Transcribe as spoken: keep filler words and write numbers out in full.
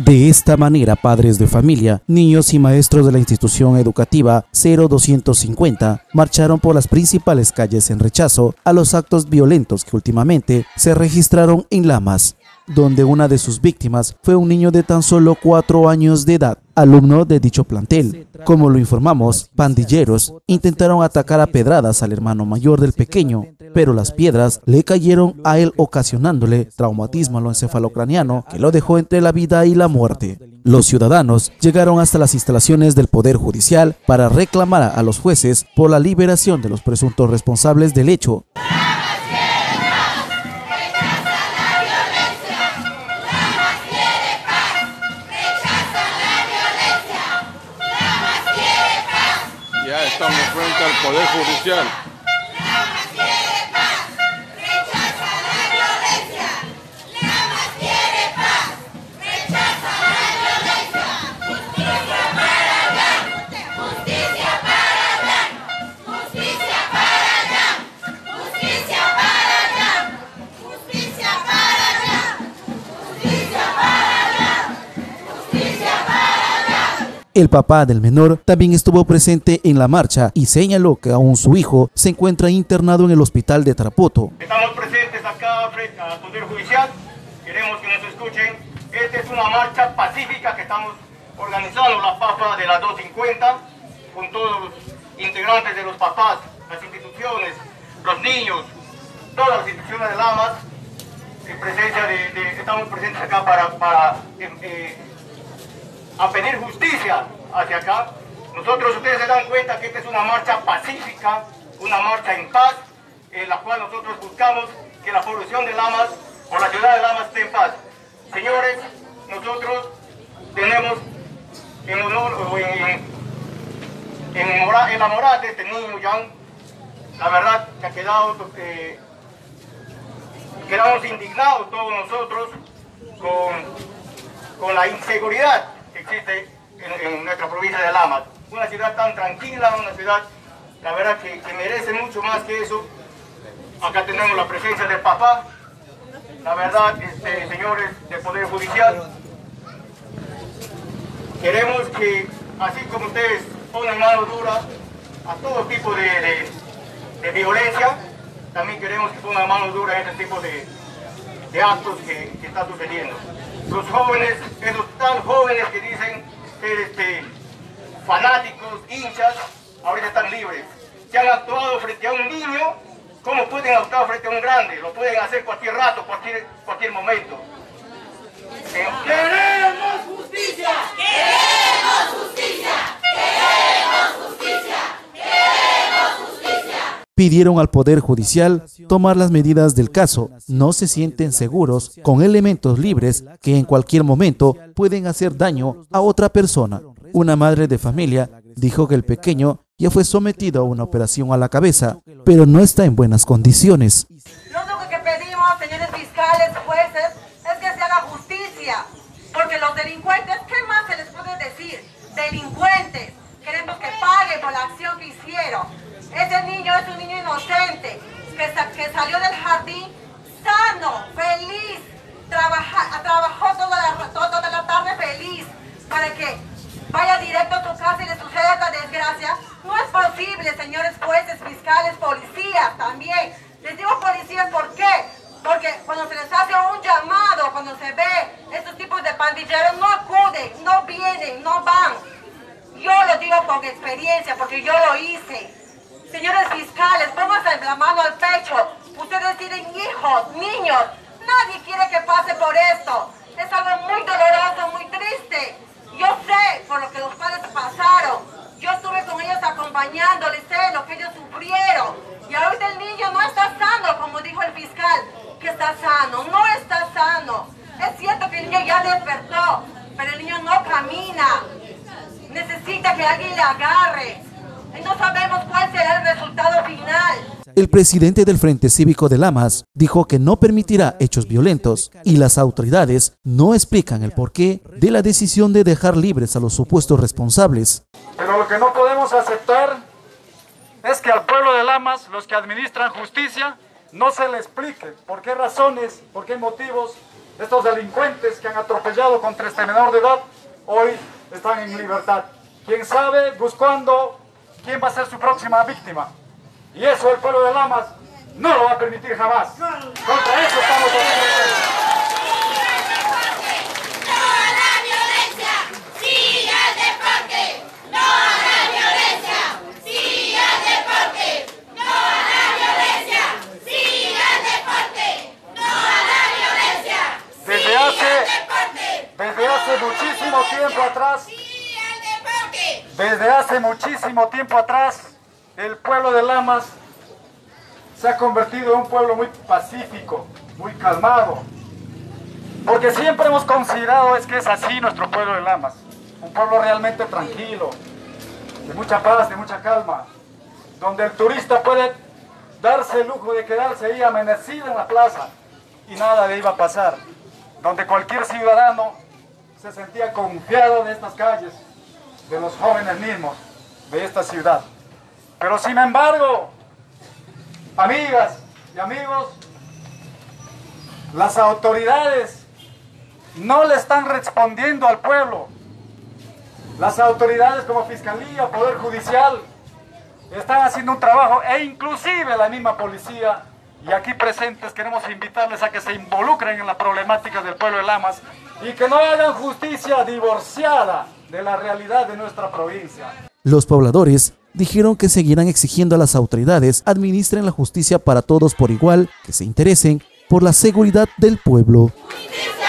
De esta manera, padres de familia, niños y maestros de la institución educativa cero doscientos cincuenta marcharon por las principales calles en rechazo a los actos violentos que últimamente se registraron en Lamas, donde una de sus víctimas fue un niño de tan solo cuatro años de edad, alumno de dicho plantel. Como lo informamos, pandilleros intentaron atacar a pedradas al hermano mayor del pequeño, pero las piedras le cayeron a él, ocasionándole traumatismo encefalocraniano que lo dejó entre la vida y la muerte. Los ciudadanos llegaron hasta las instalaciones del Poder Judicial para reclamar a los jueces por la liberación de los presuntos responsables del hecho. Ya estamos frente al Poder Judicial. El papá del menor también estuvo presente en la marcha y señaló que aún su hijo se encuentra internado en el hospital de Tarapoto. Estamos presentes acá frente al Poder Judicial, queremos que nos escuchen. Esta es una marcha pacífica que estamos organizando la PAPA de las dos cincuenta, con todos los integrantes de los papás, las instituciones, los niños, todas las instituciones de Lamas, en presencia de, de, estamos presentes acá para... para eh, eh, a pedir justicia hacia acá. Nosotros, ustedes se dan cuenta que esta es una marcha pacífica, una marcha en paz, en la cual nosotros buscamos que la población de Lamas o la ciudad de Lamas esté en paz. Señores, nosotros tenemos en honor o en, en, en la moral de este niño, Jan, la verdad que ha quedado, eh, quedamos indignados todos nosotros con, con la inseguridad que existe en, en nuestra provincia de Lamas. Una ciudad tan tranquila, una ciudad, la verdad, que, que merece mucho más que eso. Acá tenemos la presencia del papá, la verdad, este, señores del Poder Judicial. Queremos que, así como ustedes ponen mano dura a todo tipo de, de, de violencia, también queremos que pongan mano dura a este tipo de, de actos que, que está sucediendo. Los jóvenes, esos tan jóvenes que dicen ser este, fanáticos, hinchas, ahorita están libres. Si han actuado frente a un niño, ¿cómo pueden actuar frente a un grande? Lo pueden hacer cualquier rato, cualquier, cualquier momento. ¿Eh? ¡Queremos justicia! ¡Queremos justicia! ¡Queremos justicia! ¡Queremos justicia! Pidieron al Poder Judicial tomar las medidas del caso. No se sienten seguros con elementos libres que en cualquier momento pueden hacer daño a otra persona. Una madre de familia dijo que el pequeño ya fue sometido a una operación a la cabeza, pero no está en buenas condiciones. Lo único que pedimos, señores fiscales, jueces, es que se haga justicia, porque los delincuentes, ¿qué más se les puede decir? Delincuentes, queremos que paguen por la acción que hicieron. Ese niño es un niño inocente, que, sa que salió del jardín sano, feliz, trabaja trabajó toda la, toda la tarde feliz, para que vaya directo a tu casa y le suceda esta desgracia. No es posible, señores jueces, fiscales, policías también. Les digo policías, ¿por qué? Porque cuando se les hace un llamado, cuando se ve estos tipos de pandilleros, no acuden, no vienen, no van. Yo lo digo con experiencia, porque yo lo hice. Señores fiscales, pónganse la mano al pecho. Ustedes tienen hijos, niños. Nadie quiere que pase por esto. Es algo muy doloroso, muy triste. Yo sé por lo que los padres pasaron. Yo estuve con ellos acompañándoles, sé lo que ellos sufrieron. Y ahorita el niño no está sano, como dijo el fiscal, que está sano. No está sano. Es cierto que el niño ya despertó, pero el niño no camina. Necesita que alguien le agarre. Y no sabemos cuál será el resultado final. El presidente del Frente Cívico de Lamas dijo que no permitirá hechos violentos y las autoridades no explican el porqué de la decisión de dejar libres a los supuestos responsables. Pero lo que no podemos aceptar es que al pueblo de Lamas, los que administran justicia, no se le explique por qué razones, por qué motivos Estos delincuentes que han atropellado contra este menor de edad, hoy están en libertad. Quién sabe, buscando quién va a ser su próxima víctima. Y eso el pueblo de Lamas no lo va a permitir jamás. Contra eso estamos haciendo. Desde hace muchísimo tiempo atrás, desde hace muchísimo tiempo atrás, el pueblo de Lamas se ha convertido en un pueblo muy pacífico, muy calmado, porque siempre hemos considerado es que es así nuestro pueblo de Lamas, un pueblo realmente tranquilo, de mucha paz, de mucha calma, donde el turista puede darse el lujo de quedarse ahí amanecido en la plaza y nada le iba a pasar, donde cualquier ciudadano se sentía confiado de estas calles, de los jóvenes mismos de esta ciudad. Pero sin embargo, amigas y amigos, las autoridades no le están respondiendo al pueblo. Las autoridades como Fiscalía, Poder Judicial, están haciendo un trabajo, e inclusive la misma policía, y aquí presentes queremos invitarles a que se involucren en la problemática del pueblo de Lamas y que no hagan justicia divorciada de la realidad de nuestra provincia. Los pobladores dijeron que seguirán exigiendo a las autoridades administren la justicia para todos por igual, que se interesen por la seguridad del pueblo. Justicia.